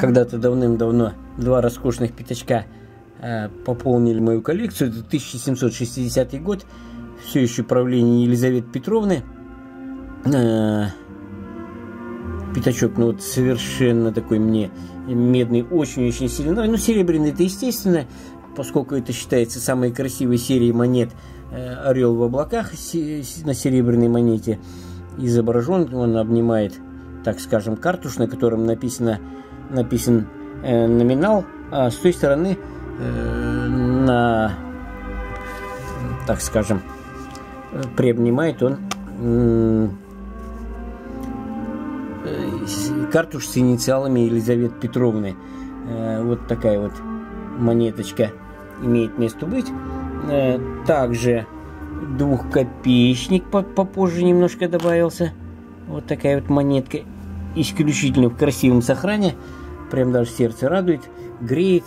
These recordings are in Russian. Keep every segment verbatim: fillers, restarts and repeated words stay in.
когда-то давным-давно два роскошных пятачка э, пополнили мою коллекцию. Это тысяча семьсот шестидесятый год, все еще правление Елизаветы Петровны. Э, пятачок, ну вот совершенно такой мне медный, очень-очень сильный. Ну, серебряный это естественно, поскольку это считается самой красивой серией монет. э, Орел в облаках на серебряной монете изображен, он обнимает, так скажем, картуш, на котором написано, написан э, номинал, а с той стороны э, на, так скажем, приобнимает он э, картуш с инициалами Елизаветы Петровны. Э, вот такая вот монеточка имеет место быть. Э, также двухкопеечник попозже немножко добавился. Вот такая вот монетка, исключительно в красивом сохране, прям даже сердце радует, греет.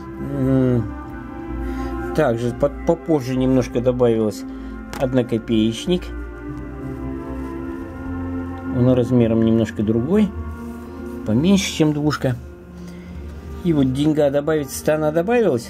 Также попозже немножко добавилось однокопеечник. Он размером немножко другой, поменьше, чем двушка. И вот деньга добавится-то она добавилась.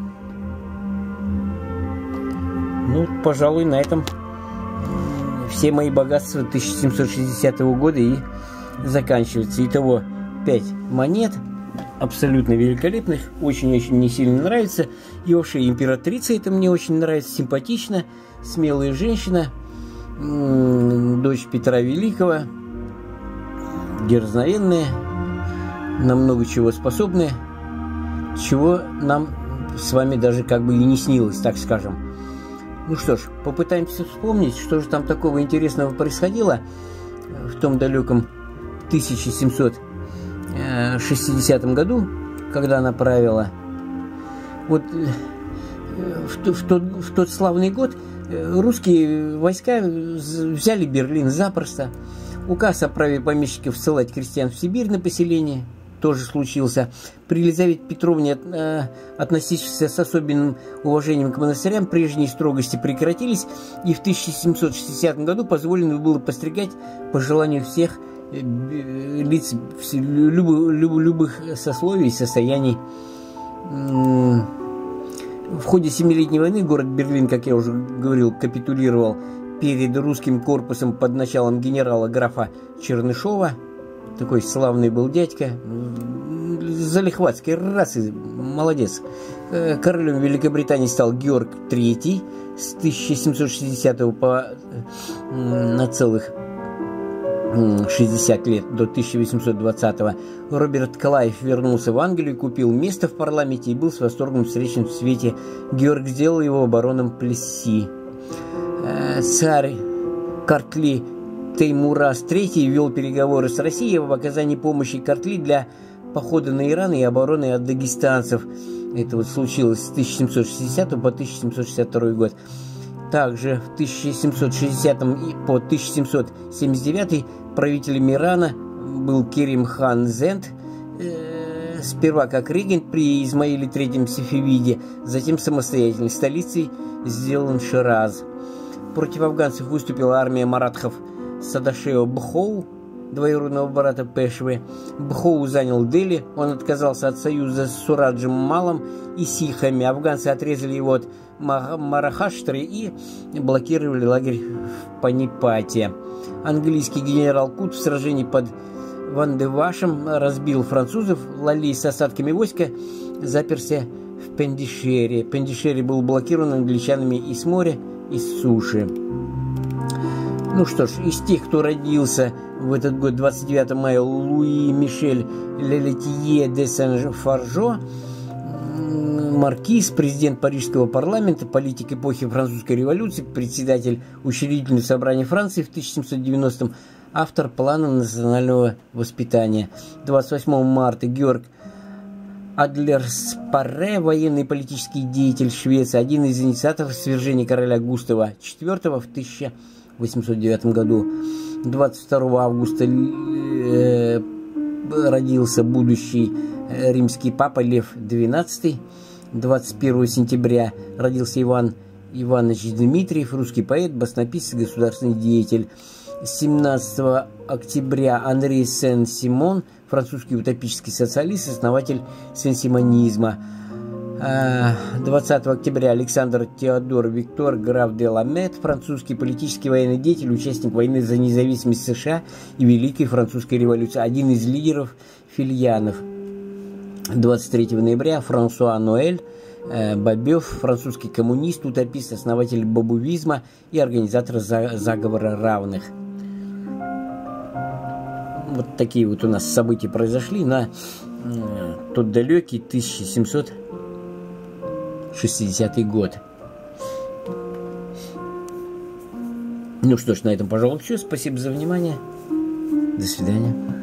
Ну, пожалуй, на этом все мои богатства тысяча семьсот шестидесятого года и заканчиваются. Итого пять монет, абсолютно великолепных, очень-очень мне сильно нравится. И вообще императрица это мне очень нравится, симпатично, смелая женщина, дочь Петра Великого, дерзновенная, на много чего способная, чего нам с вами даже как бы и не снилось, так скажем. Ну что ж, попытаемся вспомнить, что же там такого интересного происходило в том далеком тысяча семьсот шестидесятом году, когда она правила. Вот в, в, тот, в тот славный год русские войска взяли Берлин запросто. Указ о праве помещиков ссылать крестьян в Сибирь на поселение тоже случился. При Елизавете Петровне, э, относившейся с особенным уважением к монастырям, прежние строгости прекратились, и в тысяча семьсот шестидесятом году позволено было постригать по желанию всех э, лиц любых, любых сословий и состояний. В ходе Семилетней войны город Берлин, как я уже говорил, капитулировал перед русским корпусом под началом генерала графа Чернышова. Такой славный был дядька, залихватской расы, молодец. Королем Великобритании стал Георг третий с тысяча семьсот шестидесятого по на целых шестьдесят лет до тысяча восемьсот двадцатого. Роберт Клайв вернулся в Англию, купил место в парламенте и был с восторгом встречен в свете. Георг сделал его бароном Плесси. Царь Картли Теймураз третий вел переговоры с Россией об оказании помощи Картли для похода на Иран и обороны от дагестанцев. Это вот случилось с тысяча семьсот шестидесятого по тысяча семьсот шестьдесят второй год. Также в тысяча семьсот шестидесятом по тысяча семьсот семьдесят девятый правителем Ирана был Керим хан Зенд, э, сперва как регент при Исмаиле третьем Сефевиде, затем самостоятельной столицей сделан Шираз. Против афганцев выступила армия маратхов Садашео Бхоу, двоюродного брата Пешвы. Бхоу занял Дели, он отказался от союза с Сураджем Малом и сихами. Афганцы отрезали его от Марахаштры и блокировали лагерь в Панипате. Английский генерал Кут в сражении под Вандевашем разбил французов. Лали с остатками войска заперся в Пендишере. Пендишере был блокирован англичанами и с моря, и с суши. Ну что ж, из тех, кто родился в этот год, двадцать девятого мая, Луи Мишель Лелетье де Сен-Фаржо, маркиз, президент Парижского парламента, политик эпохи французской революции, председатель учредительного собрания Франции в тысяча семьсот девяностом, автор плана национального воспитания. двадцать восьмого марта Георг Адлерспарре, военный и политический деятель Швеции, один из инициаторов свержения короля Густава четвёртого в тысяча восемьсот девятом году. двадцать второго августа э, родился будущий римский папа Лев двенадцатый. двадцать первого сентября родился Иван Иванович Дмитриев, русский поэт, баснописец, государственный деятель. семнадцатого октября Анри Сен-Симон, французский утопический социалист, основатель сен-симонизма. двадцатого октября Александр Теодор Виктор, граф де Ламет, французский политический военный деятель, участник войны за независимость США и Великой Французской революции, один из лидеров филианов. двадцать третьего ноября Франсуа Ноэль Бобёв, французский коммунист, утопист, основатель бобувизма и организатор заговора равных. Вот такие вот у нас события произошли на тот далекий тысяча семьсот шестидесятый год. Ну что ж, на этом, пожалуй, все. Спасибо за внимание. До свидания.